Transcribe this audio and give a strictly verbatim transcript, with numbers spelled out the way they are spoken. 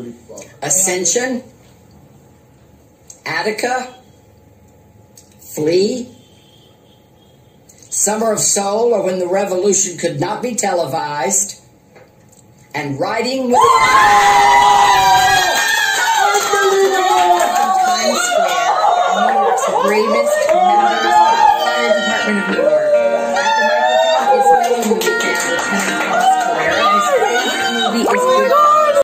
Ascension, Attica, Flee, Summer of Soul, or When the Revolution Could Not Be Televised, and Writing with...